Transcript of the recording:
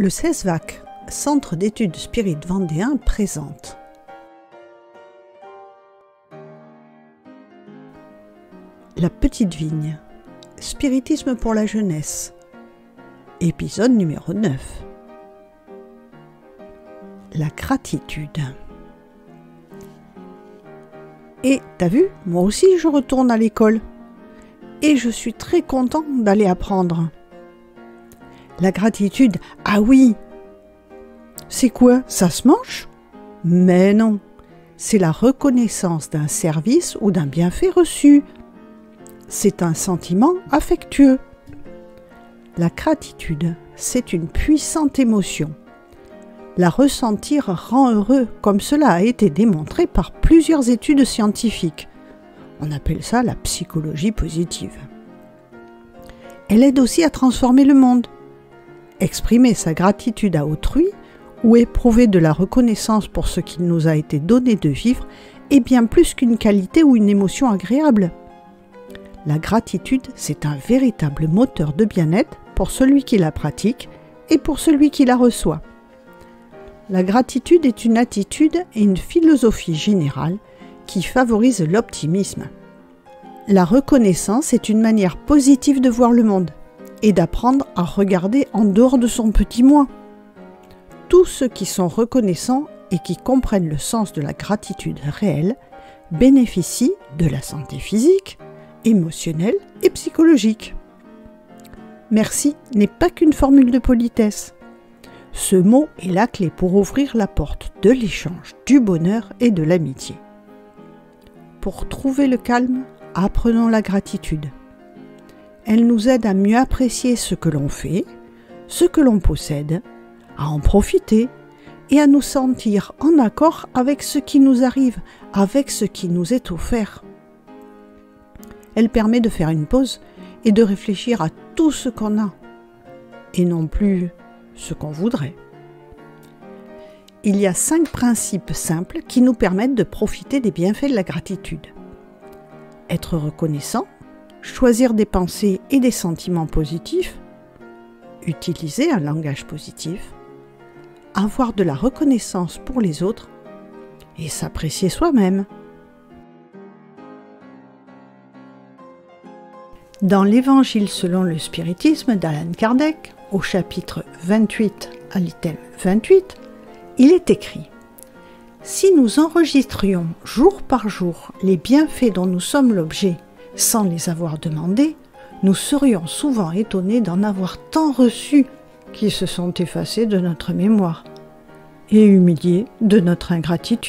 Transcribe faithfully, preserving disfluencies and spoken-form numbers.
Le CESVAC, Centre d'études spirites vendéen, présente La Petite Vigne, Spiritisme pour la jeunesse, épisode numéro neuf. La gratitude. Et t'as vu, moi aussi je retourne à l'école. Et je suis très content d'aller apprendre. La gratitude, ah oui! C'est quoi? Ça se mange? Mais non, c'est la reconnaissance d'un service ou d'un bienfait reçu. C'est un sentiment affectueux. La gratitude, c'est une puissante émotion. La ressentir rend heureux, comme cela a été démontré par plusieurs études scientifiques. On appelle ça la psychologie positive. Elle aide aussi à transformer le monde. Exprimer sa gratitude à autrui ou éprouver de la reconnaissance pour ce qu'il nous a été donné de vivre est bien plus qu'une qualité ou une émotion agréable. La gratitude, c'est un véritable moteur de bien-être pour celui qui la pratique et pour celui qui la reçoit. La gratitude est une attitude et une philosophie générale qui favorise l'optimisme. La reconnaissance est une manière positive de voir le monde et d'apprendre à regarder en dehors de son petit moi. Tous ceux qui sont reconnaissants et qui comprennent le sens de la gratitude réelle bénéficient de la santé physique, émotionnelle et psychologique. Merci n'est pas qu'une formule de politesse. Ce mot est la clé pour ouvrir la porte de l'échange, du bonheur et de l'amitié. Pour trouver le calme, apprenons la gratitude. Elle nous aide à mieux apprécier ce que l'on fait, ce que l'on possède, à en profiter et à nous sentir en accord avec ce qui nous arrive, avec ce qui nous est offert. Elle permet de faire une pause et de réfléchir à tout ce qu'on a, et non plus ce qu'on voudrait. Il y a cinq principes simples qui nous permettent de profiter des bienfaits de la gratitude. Être reconnaissant, choisir des pensées et des sentiments positifs, utiliser un langage positif, avoir de la reconnaissance pour les autres et s'apprécier soi-même. Dans l'Évangile selon le spiritisme d'Allan Kardec, au chapitre vingt-huit à l'item vingt-huit, il est écrit « Si nous enregistrions jour par jour les bienfaits dont nous sommes l'objet sans les avoir demandés, nous serions souvent étonnés d'en avoir tant reçu qui se sont effacés de notre mémoire et humiliés de notre ingratitude. »